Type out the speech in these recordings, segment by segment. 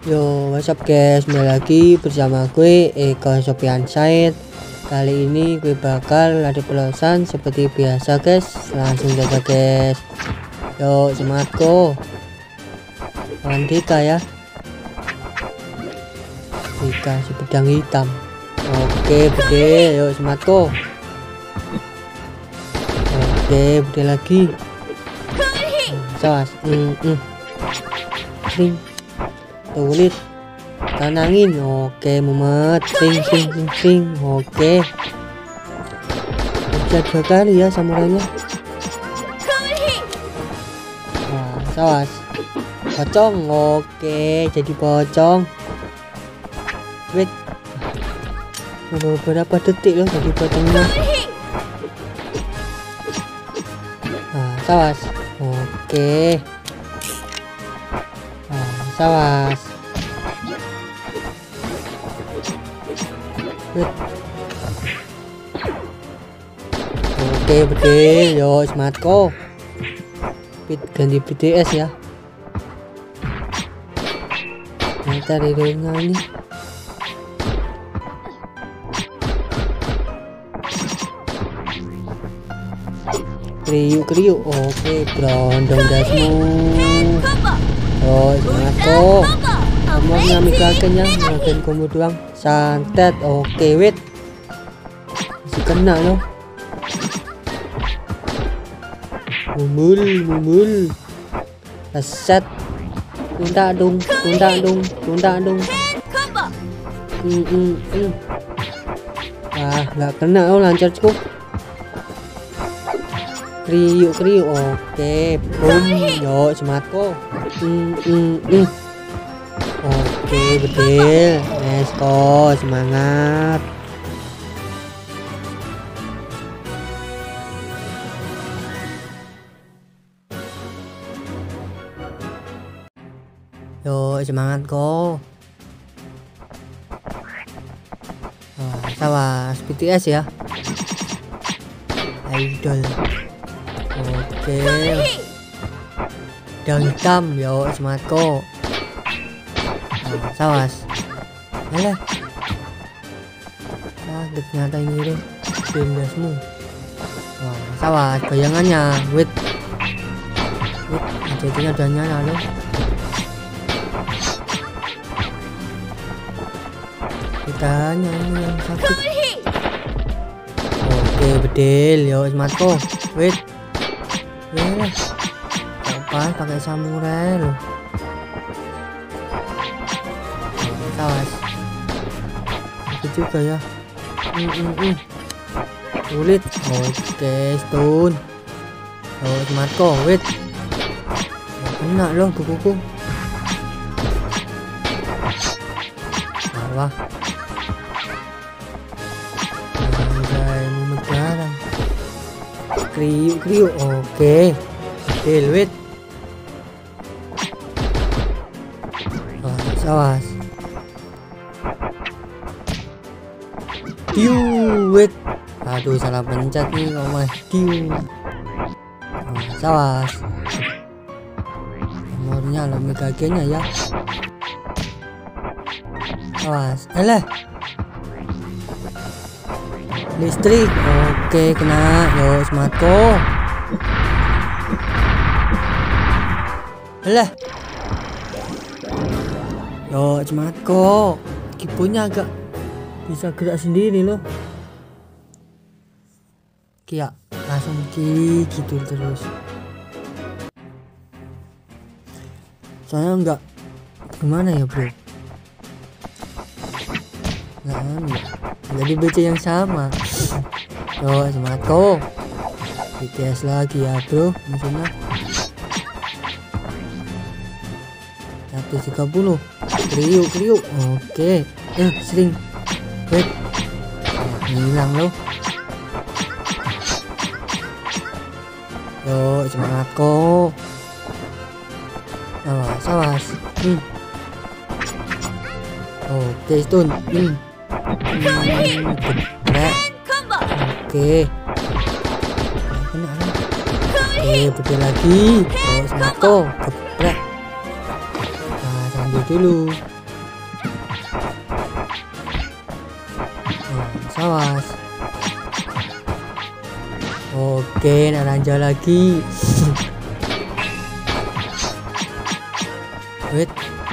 Yo, what's up guys, kembali lagi bersama gue Eko Sofian Said. Kali ini gue bakal latih pelosan seperti biasa guys. Langsung saja guys. Yo, semangat go. Lawan Dika ya. Dika si pedang hitam. Oke, bede. Yo, semangat go. Oke, bede lagi. Sawas. Sing. Tulis tanangin. Oke, mumet. Sing. Oke, bisa 2 kali ya samurainya. Wah, sawas. Pocong. Oke, jadi pocong. Wait, berapa detik loh jadi pocongnya. Nah, sawas. Oke, sawas. Oke, betul. Yo, semangat kok. Ganti BTS ya. Kita reelnya ini. Kriuk. Oke, berondong dasmu. Oh, semangat kok. Semuanya mikraken ya, mikraken kamu doang. Santet. Oke, wait. Masih kena loh. Mumul. Reset. Tunda dong. Wah, nggak kena loh, lancar cukup. Kriuk. Oke, boom. Yo, semangat kok. Oke, betul. Let's go, semangat. Yo, semangat kok. Sawas BTS ya. Idol. Oke. Daun hitam. Yo, semangat kok. Sawas. Alah. Ternyata ini deh. Dendasmu. Wah, sawas bayangannya. Wait. Jadinya udah nyala loh. Kita ini yang sakit. Oke, betul. Yo, semangat kok. Wait. Apa pakai samurai loh. Sawas. Itu juga ya. Sulit. Oke, stun. Oh, semangat kok. Wait. Kena loh bukuku. Wah. Kriuk. Oke. Deal with. Sawas. Wait. Aduh, salah pencet nih kok mah. Sawas. Nomornya lo megagenya ya. Sawas. Alah. Listrik. Oke, kena. Yo, semangat kok. Alah. Yo, semangat kok. Kipunya agak bisa gerak sendiri loh. Kia langsung gitu terus. Soalnya enggak gimana ya bro. Jadi BC yang sama. Yo, semangat kok. BTS lagi ya bro musuhnya. 130. Kriuk. Oke. Sering. Wait. Hilang loh. Yo, semangat kok. Sawas. Oke, stun. Oke. Betul lagi. Semangat kok. Geprek. Nah, sambil dulu. awas. Oke, naranja lagi. Wait.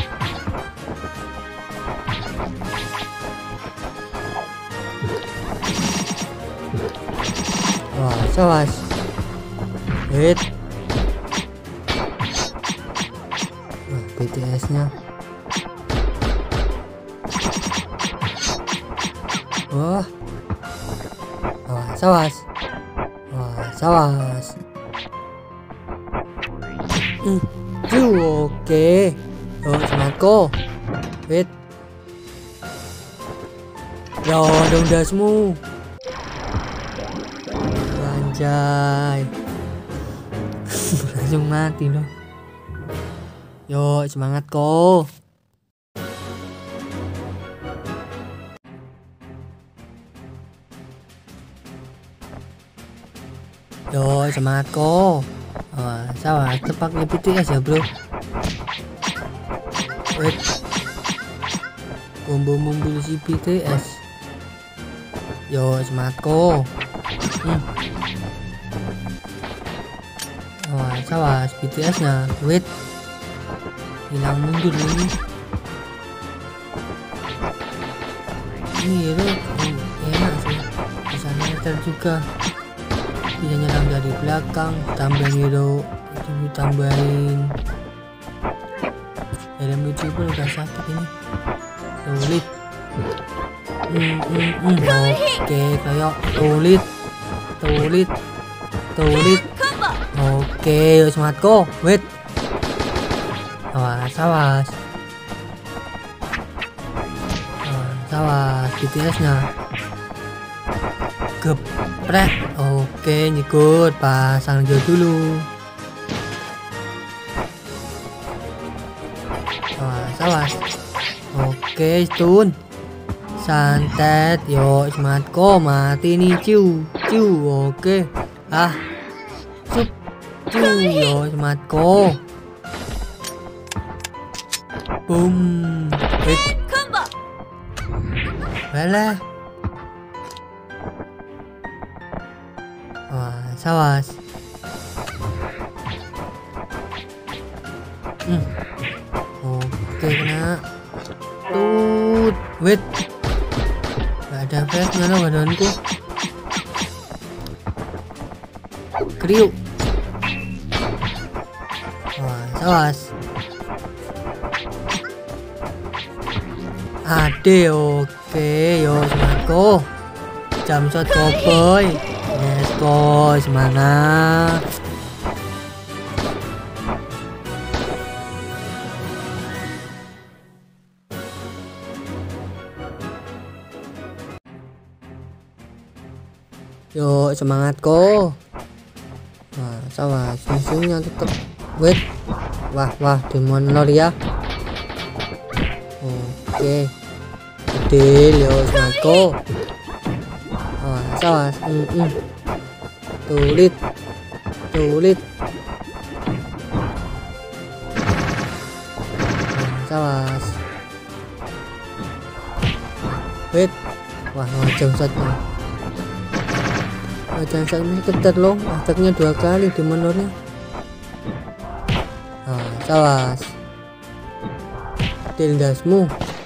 Awas. Wait. BTS-nya. Wah. Awas. Oke. Yuk, semangatku. Wait. Yo, dong dasmu. Anjay. Langsung mati loh. Yo, semangat kok. Yo, semangat kok. Salah tepaknya BTS ya bro. Wait. Combo si BTS. Yo, semangat kok. Salah BTS nya. Wait. Hilang mundur ini. Ini loh, enak sih. Bisa meter juga. Bisa nyerang dari belakang, tambahin hero, tambahin helm lucu pun udah sakit ini. Tulit. Oke, kayak tulit. Oke, yuk semangatku. Wait. Awas. BTS-nya. Geprek. Oke, nyikut. Pasang jauh dulu. Awas. Oke, stun. Santet. Yuk, semangatku. Mati nih, ciu. Oke. Sup. Yuk, semangatku. Boom. Wait. Balah. Awas. Oke, kena. Wait. Gak ada flash mana badanku. Kriuk. Awas. Ade, oke, yo semangatku. Jam shot cowboy. Let's go, semangat. Yo semangatku. Salah sungsungnya tetep. Wait. Wah, demon lor ya. Oke. Deal, yo semangatku. Awas. Tulit. Awas. Wait. Wah, jam shotnya. Jam shotnya ketat loh. Ataknya 2 kali di menornya. Awas. Deal dasmu.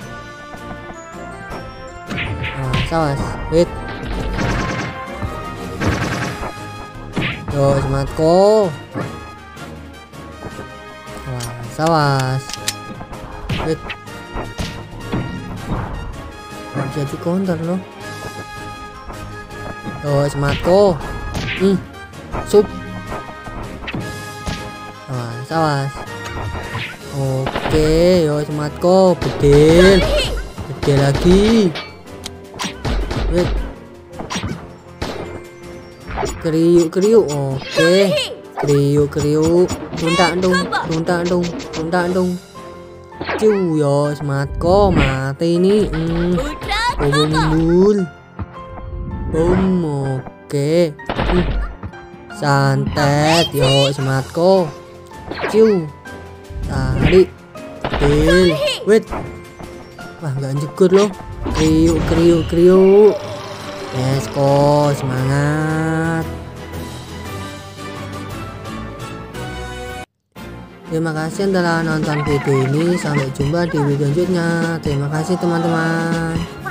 Awas. Wait. Yo semangatku. Awas. Wait. Jadi counter loh. Yo semangatku. Sup. Awas. Oke, yo semangatku. Bedil lagi. Wait. Kriuk. Oke. Kriuk. Tuntak dong. Ciu, yo semangatku. Mati ini. Boom. Oke. Santet, yo semangatku. Ciu. Tarik. Wait. Wah, nggak nyekut loh. Kriuk. Let's go, semangat. Terima kasih telah nonton video ini. Sampai jumpa di video selanjutnya. Terima kasih teman-teman.